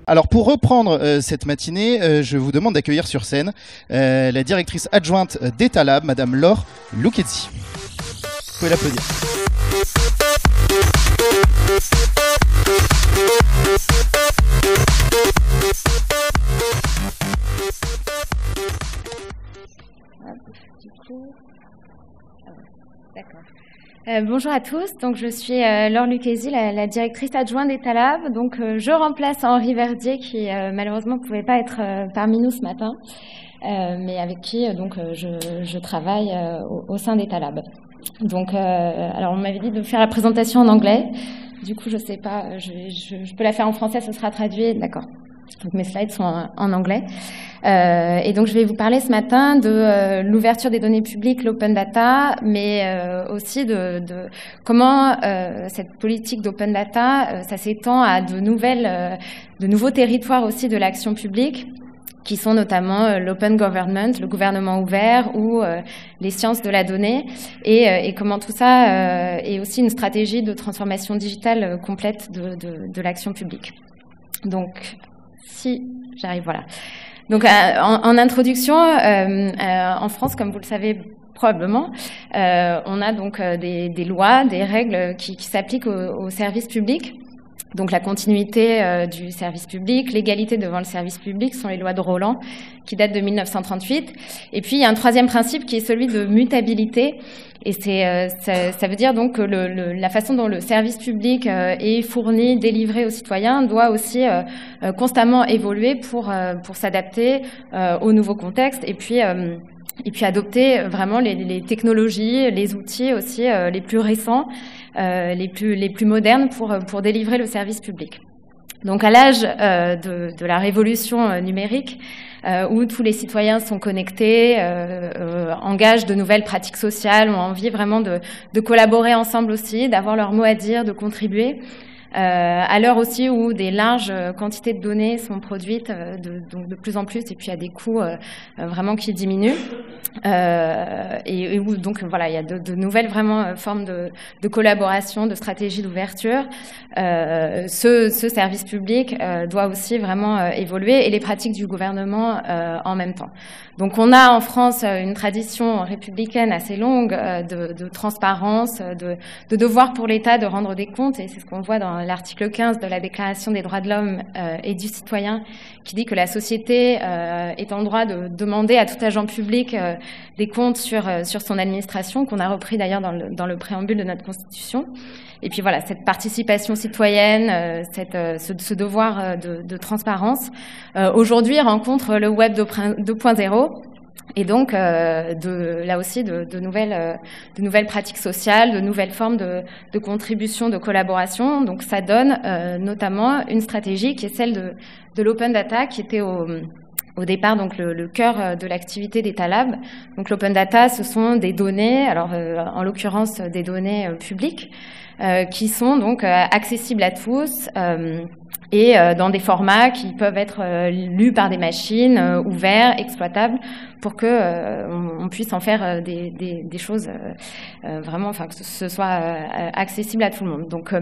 Alors pour reprendre cette matinée, je vous demande d'accueillir sur scène la directrice adjointe d'Etalab, Madame Laure Lucchesi. Vous pouvez l'applaudir. D'accord. Bonjour à tous, donc je suis Laure Lucchesi, la directrice adjointe d'Etalab. Donc je remplace Henri Verdier qui malheureusement ne pouvait pas être parmi nous ce matin, mais avec qui je travaille au sein d'Etalab. Donc alors on m'avait dit de faire la présentation en anglais, du coup je sais pas, je peux la faire en français, ce sera traduit, d'accord. Donc mes slides sont en anglais. Et donc je vais vous parler ce matin de l'ouverture des données publiques, l'open data, mais aussi de comment cette politique d'open data, ça s'étend à de nouveaux territoires aussi de l'action publique, qui sont notamment l'open government, le gouvernement ouvert ou les sciences de la donnée, et comment tout ça est aussi une stratégie de transformation digitale complète de l'action publique. Donc, si j'arrive, voilà. Donc, en introduction, en France, comme vous le savez probablement, on a donc des lois, des règles qui s'appliquent aux services publics. Donc la continuité du service public, l'égalité devant le service public sont les lois de Roland qui datent de 1938. Et puis il y a un troisième principe qui est celui de mutabilité. Et ça veut dire donc que la façon dont le service public est fourni, délivré aux citoyens doit aussi constamment évoluer pour s'adapter au nouveau contexte et puis adopter vraiment les technologies, les outils aussi les plus récents, les plus modernes pour délivrer le service public. Donc à l'âge de la révolution numérique, où tous les citoyens sont connectés, engagent de nouvelles pratiques sociales, ont envie vraiment de collaborer ensemble aussi, d'avoir leur mot à dire, de contribuer, à l'heure aussi où des larges quantités de données sont produites donc de plus en plus et puis à des coûts vraiment qui diminuent, et où donc voilà il y a de nouvelles vraiment formes de collaboration, de stratégies d'ouverture. Ce service public doit aussi vraiment évoluer et les pratiques du gouvernement en même temps. Donc on a en France une tradition républicaine assez longue de transparence, de devoir pour l'État de rendre des comptes, et c'est ce qu'on voit dans l'article 15 de la Déclaration des droits de l'homme et du citoyen, qui dit que la société est en droit de demander à tout agent public des comptes sur son administration, qu'on a repris d'ailleurs dans le préambule de notre Constitution. Et puis voilà, cette participation citoyenne, ce devoir de transparence, aujourd'hui rencontre le Web 2.0. Et donc, là aussi, de nouvelles pratiques sociales, de nouvelles formes de contribution, de collaboration. Donc, ça donne notamment une stratégie qui est celle de l'open data, qui était au départ donc le cœur de l'activité d'Etalab. Donc, l'open data, ce sont des données, alors en l'occurrence des données publiques, qui sont donc accessibles à tous. Et dans des formats qui peuvent être lus par des machines, ouverts, exploitables, pour que on puisse en faire des choses vraiment, enfin que ce soit accessible à tout le monde. Donc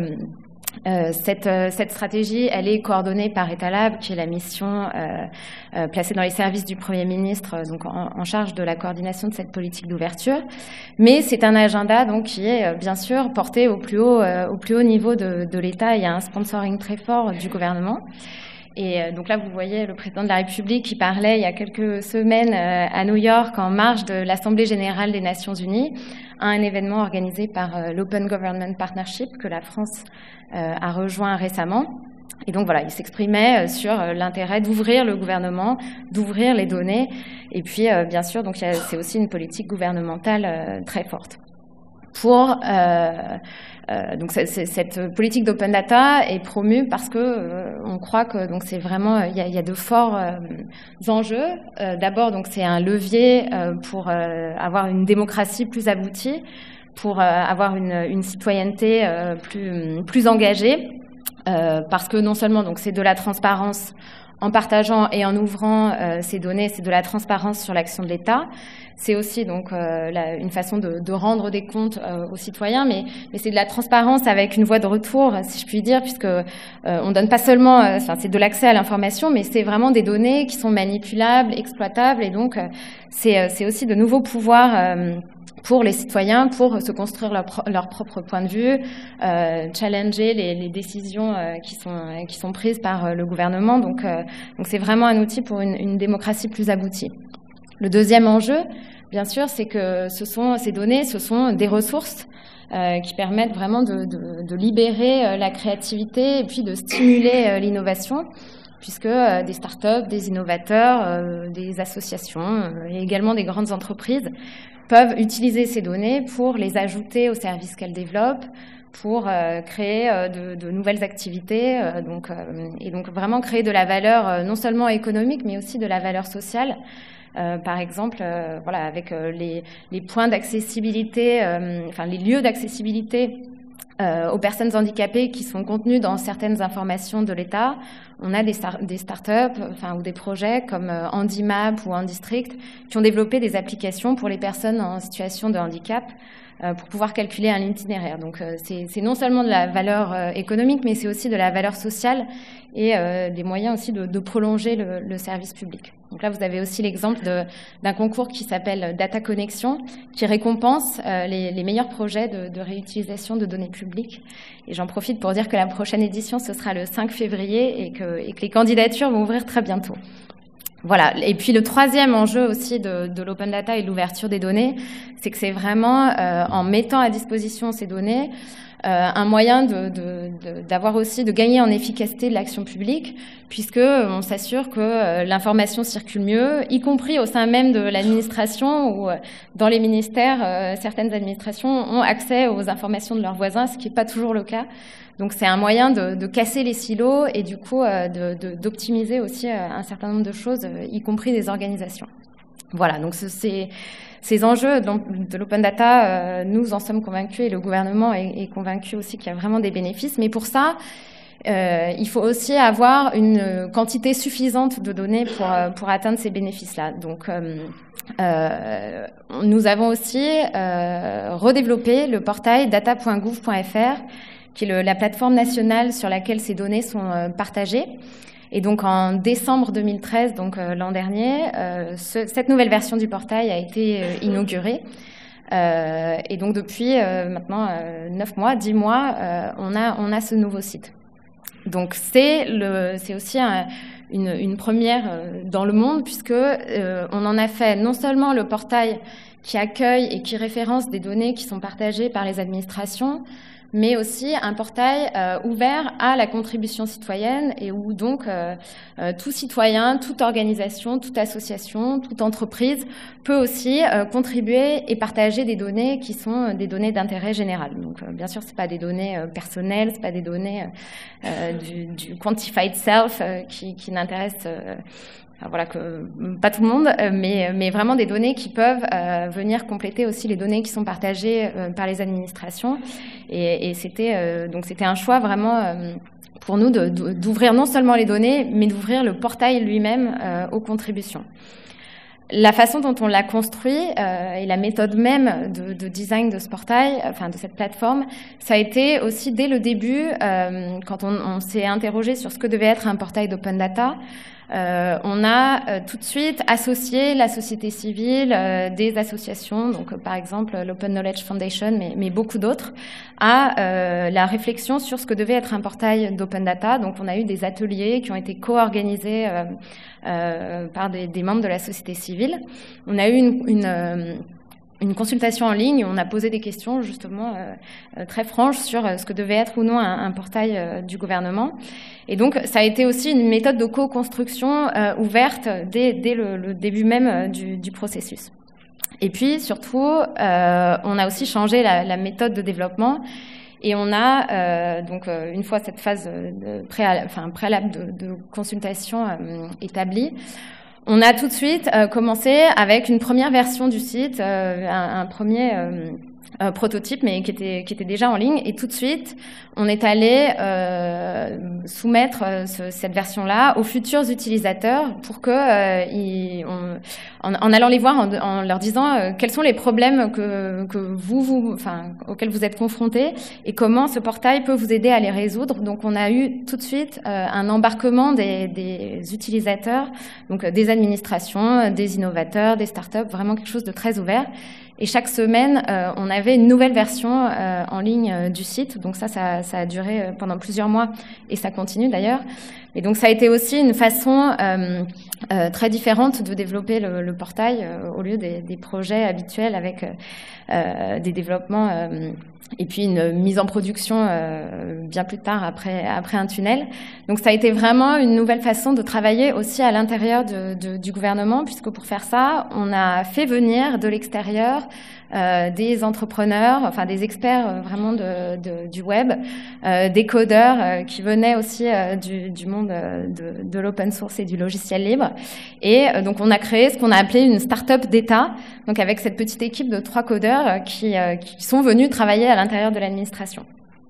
cette stratégie, elle est coordonnée par Etalab, qui est la mission placée dans les services du Premier ministre, donc en charge de la coordination de cette politique d'ouverture. Mais c'est un agenda donc qui est bien sûr porté au plus haut niveau de l'État. Il y a un sponsoring très fort du gouvernement. Et donc là, vous voyez le président de la République qui parlait il y a quelques semaines à New York en marge de l'Assemblée générale des Nations Unies, à un événement organisé par l'Open Government Partnership que la France a rejoint récemment. Et donc voilà, il s'exprimait sur l'intérêt d'ouvrir le gouvernement, d'ouvrir les données. Et puis bien sûr, donc c'est aussi une politique gouvernementale très forte. Donc cette politique d'open data est promue parce que on croit que donc c'est vraiment il y a de forts enjeux. D'abord donc c'est un levier pour avoir une démocratie plus aboutie, pour avoir une citoyenneté plus engagée, parce que non seulement donc c'est de la transparence en partageant et en ouvrant ces données, c'est de la transparence sur l'action de l'État. C'est aussi donc une façon de rendre des comptes aux citoyens, mais c'est de la transparence avec une voie de retour, si je puis dire, puisque on donne pas seulement, c'est de l'accès à l'information, mais c'est vraiment des données qui sont manipulables, exploitables, et donc c'est aussi de nouveaux pouvoirs pour les citoyens, pour se construire leur propre point de vue, challenger les décisions qui sont prises par le gouvernement. Donc c'est vraiment un outil pour une démocratie plus aboutie. Le deuxième enjeu, bien sûr, c'est que ces données, ce sont des ressources qui permettent vraiment de libérer la créativité et puis de stimuler l'innovation, puisque des startups, des innovateurs, des associations et également des grandes entreprises peuvent utiliser ces données pour les ajouter aux services qu'elles développent, pour créer de nouvelles activités, et donc vraiment créer de la valeur non seulement économique, mais aussi de la valeur sociale. Par exemple, avec les points d'accessibilité, les lieux d'accessibilité aux personnes handicapées qui sont contenus dans certaines informations de l'État. On a des startups ou des projets comme HandiMap ou HandiStrict qui ont développé des applications pour les personnes en situation de handicap pour pouvoir calculer un itinéraire. Donc c'est non seulement de la valeur économique, mais c'est aussi de la valeur sociale et des moyens aussi de prolonger le service public. Donc là, vous avez aussi l'exemple d'un concours qui s'appelle Data Connection, qui récompense les meilleurs projets de réutilisation de données publiques. Et j'en profite pour dire que la prochaine édition, ce sera le 5 février et que les candidatures vont ouvrir très bientôt. Voilà. Et puis le troisième enjeu aussi de l'open data et de l'ouverture des données, c'est que c'est vraiment en mettant à disposition ces données un moyen d'avoir aussi de gagner en efficacité de l'action publique, puisque on s'assure que l'information circule mieux, y compris au sein même de l'administration ou dans les ministères. Certaines administrations ont accès aux informations de leurs voisins, ce qui n'est pas toujours le cas. Donc c'est un moyen de casser les silos et du coup d'optimiser aussi un certain nombre de choses, y compris des organisations. Voilà, donc ces enjeux de l'open data, nous en sommes convaincus et le gouvernement est convaincu aussi qu'il y a vraiment des bénéfices. Mais pour ça, il faut aussi avoir une quantité suffisante de données pour atteindre ces bénéfices-là. Donc, nous avons aussi redéveloppé le portail data.gouv.fr, qui est la plateforme nationale sur laquelle ces données sont partagées. Et donc en décembre 2013, donc l'an dernier, cette nouvelle version du portail a été inaugurée. Et donc depuis maintenant 10 mois, on a ce nouveau site. Donc c'est aussi une première dans le monde, puisque on en a fait non seulement le portail qui accueille et qui référence des données qui sont partagées par les administrations, mais aussi un portail ouvert à la contribution citoyenne et où donc tout citoyen, toute organisation, toute association, toute entreprise peut aussi contribuer et partager des données qui sont des données d'intérêt général. Donc bien sûr, c'est pas des données personnelles, c'est pas des données du quantified self qui n'intéressent que pas tout le monde, mais vraiment des données qui peuvent venir compléter aussi les données qui sont partagées par les administrations. Et c'était un choix vraiment pour nous d'ouvrir non seulement les données, mais d'ouvrir le portail lui-même aux contributions. La façon dont on l'a construit et la méthode même de design de ce portail, de cette plateforme, ça a été aussi dès le début, quand on s'est interrogé sur ce que devait être un portail d'open data. On a tout de suite associé la société civile, des associations, donc par exemple l'Open Knowledge Foundation, mais beaucoup d'autres, à la réflexion sur ce que devait être un portail d'open data. Donc on a eu des ateliers qui ont été co-organisés par des membres de la société civile. On a eu une consultation en ligne où on a posé des questions justement très franches sur ce que devait être ou non un portail du gouvernement. Et donc, ça a été aussi une méthode de co-construction ouverte dès le début même du processus. Et puis, surtout, on a aussi changé la méthode de développement et on a, une fois cette phase préalable de consultation établie, on a tout de suite commencé avec une première version du site, un premier prototype, mais qui était déjà en ligne. Et tout de suite, on est allé soumettre cette version-là aux futurs utilisateurs pour que, en allant les voir, en leur disant quels sont les problèmes auxquels vous êtes confrontés et comment ce portail peut vous aider à les résoudre. Donc, on a eu tout de suite un embarquement des utilisateurs, donc des administrations, des innovateurs, des startups, vraiment quelque chose de très ouvert. Et chaque semaine, on avait une nouvelle version en ligne du site. Donc ça a duré pendant plusieurs mois et ça continue d'ailleurs. Et donc ça a été aussi une façon très différente de développer le portail au lieu des projets habituels avec des développements et puis une mise en production bien plus tard après un tunnel. Donc ça a été vraiment une nouvelle façon de travailler aussi à l'intérieur du gouvernement, puisque pour faire ça, on a fait venir de l'extérieur des entrepreneurs, enfin des experts vraiment du web, des codeurs qui venaient aussi du monde de l'open source et du logiciel libre. Et donc on a créé ce qu'on a appelé une start-up d'État, donc avec cette petite équipe de 3 codeurs qui sont venus travailler à l'intérieur de l'administration.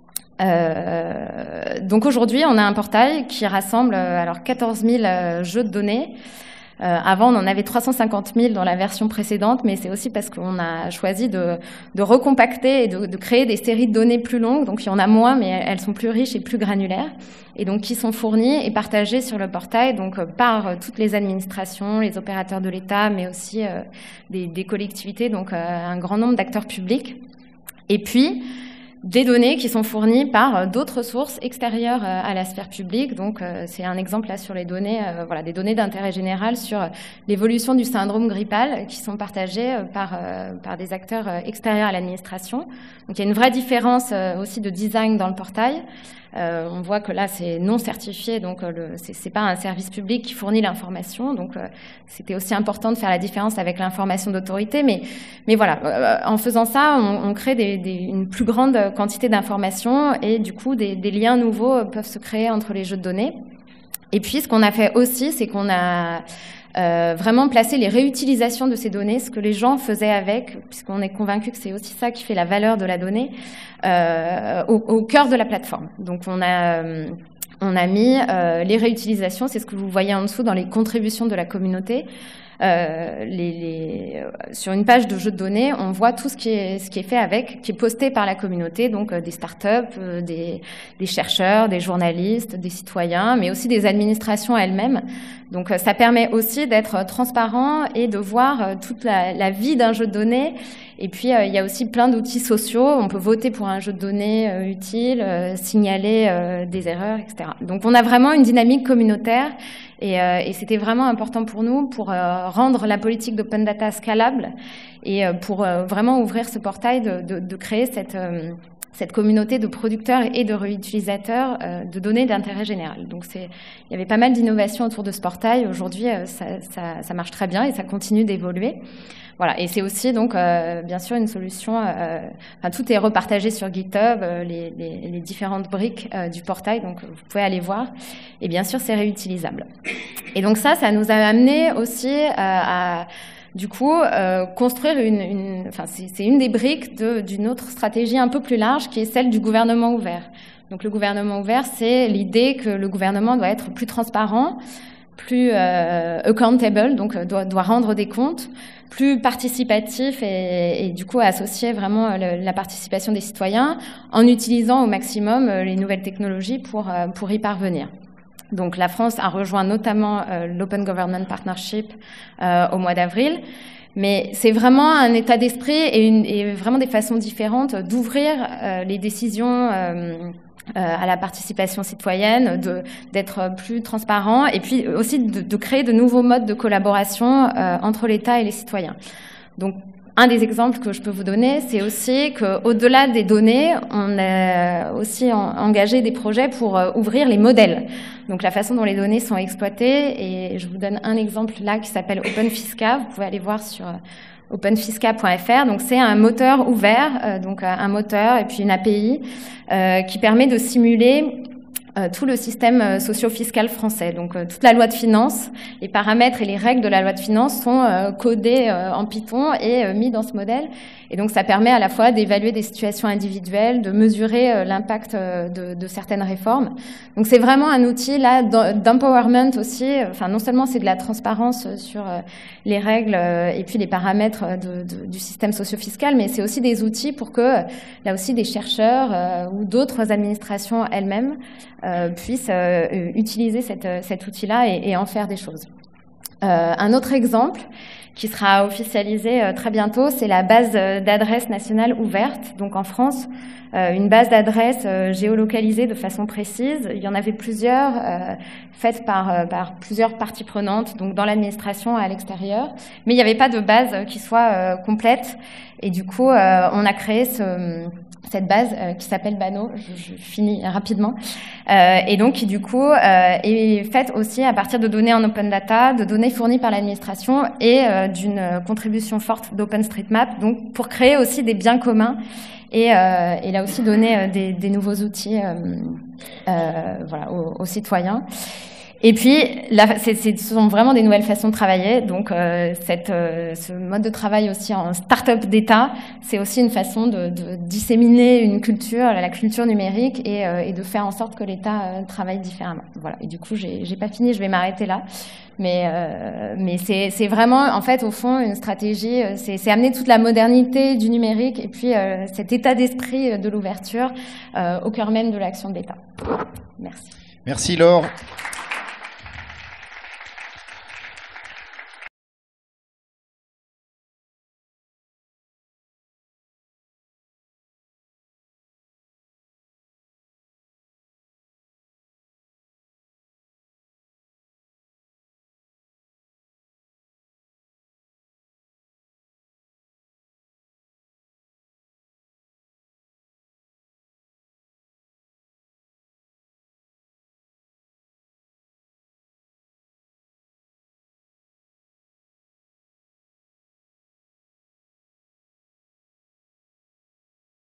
Donc aujourd'hui, on a un portail qui rassemble 14 000 jeux de données. Avant, on en avait 350 000 dans la version précédente, mais c'est aussi parce qu'on a choisi de recompacter et de créer des séries de données plus longues. Donc, il y en a moins, mais elles sont plus riches et plus granulaires. Et donc, qui sont fournies et partagées sur le portail, donc par toutes les administrations, les opérateurs de l'État, mais aussi des collectivités, donc un grand nombre d'acteurs publics. Et puis, des données qui sont fournies par d'autres sources extérieures à la sphère publique. Donc, c'est un exemple là sur les données, des données d'intérêt général sur l'évolution du syndrome grippal qui sont partagées par des acteurs extérieurs à l'administration. Donc, il y a une vraie différence aussi de design dans le portail. On voit que là, c'est non certifié, donc c'est pas un service public qui fournit l'information. Donc, c'était aussi important de faire la différence avec l'information d'autorité. Mais voilà, en faisant ça, on crée une plus grande quantité d'informations et du coup, des liens nouveaux peuvent se créer entre les jeux de données. Et puis, ce qu'on a fait aussi, c'est qu'on a vraiment placé les réutilisations de ces données, ce que les gens faisaient avec, puisqu'on est convaincu que c'est aussi ça qui fait la valeur de la donnée, au cœur de la plateforme. Donc, on a mis les réutilisations, c'est ce que vous voyez en dessous dans les contributions de la communauté. Sur une page de jeu de données, on voit tout ce qui est fait avec, qui est posté par la communauté, donc des startups, des chercheurs, des journalistes, des citoyens, mais aussi des administrations elles-mêmes. Donc ça permet aussi d'être transparent et de voir toute la vie d'un jeu de données. Et puis il y a aussi plein d'outils sociaux. On peut voter pour un jeu de données utile, signaler des erreurs, etc. Donc on a vraiment une dynamique communautaire. Et c'était vraiment important pour nous pour rendre la politique d'open data scalable et pour vraiment ouvrir ce portail de créer cette communauté de producteurs et de réutilisateurs de données d'intérêt général. Donc il y avait pas mal d'innovations autour de ce portail. Aujourd'hui, ça marche très bien et ça continue d'évoluer. Voilà, et c'est aussi donc bien sûr une solution. Tout est repartagé sur GitHub, les différentes briques du portail, donc vous pouvez aller voir. Et bien sûr, c'est réutilisable. Et donc ça nous a amené aussi à du coup construire c'est une des briques d'une autre stratégie un peu plus large qui est celle du gouvernement ouvert. Donc le gouvernement ouvert, c'est l'idée que le gouvernement doit être plus transparent, plus accountable, donc doit rendre des comptes, plus participatif et du coup associer vraiment la participation des citoyens en utilisant au maximum les nouvelles technologies pour y parvenir. Donc la France a rejoint notamment l'Open Government Partnership au mois d'avril. Mais c'est vraiment un état d'esprit et vraiment des façons différentes d'ouvrir les décisions à la participation citoyenne, d'être plus transparent et puis aussi de créer de nouveaux modes de collaboration entre l'État et les citoyens. Donc, un des exemples que je peux vous donner, c'est aussi qu'au-delà des données, on a aussi engagé des projets pour ouvrir les modèles. Donc, la façon dont les données sont exploitées. Et je vous donne un exemple là qui s'appelle OpenFisca. Vous pouvez aller voir sur openfisca.fr. Donc, c'est un moteur ouvert, donc un moteur et puis une API qui permet de simuler tout le système socio-fiscal français. Donc toute la loi de finances, les paramètres et les règles de la loi de finances sont codés en Python et mis dans ce modèle. Et donc ça permet à la fois d'évaluer des situations individuelles, de mesurer l'impact de certaines réformes. Donc c'est vraiment un outil là d'empowerment aussi. Enfin non seulement c'est de la transparence sur les règles et puis les paramètres du système socio-fiscal, mais c'est aussi des outils pour que là aussi des chercheurs ou d'autres administrations elles-mêmes puissent utiliser cet outil-là et en faire des choses. Un autre exemple qui sera officialisé très bientôt, c'est la base d'adresses nationale ouverte. Donc en France, une base d'adresses géolocalisée de façon précise. Il y en avait plusieurs, faites par plusieurs parties prenantes, donc dans l'administration à l'extérieur. Mais il n'y avait pas de base qui soit complète. Et du coup, on a créé cette base qui s'appelle Bano, je finis rapidement, et donc qui du coup est faite aussi à partir de données en open data, de données fournies par l'administration et d'une contribution forte d'OpenStreetMap, donc pour créer aussi des biens communs et là aussi donner des nouveaux outils voilà, aux citoyens. Et puis, ce sont vraiment des nouvelles façons de travailler. Donc, ce mode de travail aussi en start-up d'État, c'est aussi une façon de disséminer une culture, la culture numérique, et de faire en sorte que l'État travaille différemment. Voilà. Et du coup, j'ai pas fini, je vais m'arrêter là. Mais c'est vraiment, en fait, au fond, une stratégie. C'est amener toute la modernité du numérique et puis cet état d'esprit de l'ouverture au cœur même de l'action de l'État. Merci. Merci Laure.